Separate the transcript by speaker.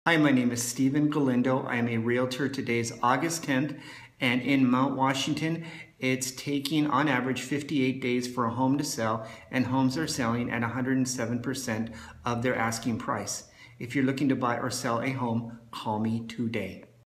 Speaker 1: Hi, my name is Stephen Galindo. I am a realtor. Today's August 10th, and in Mount Washington, it's taking on average 58 days for a home to sell, and homes are selling at 107% of their asking price. If you're looking to buy or sell a home, call me today.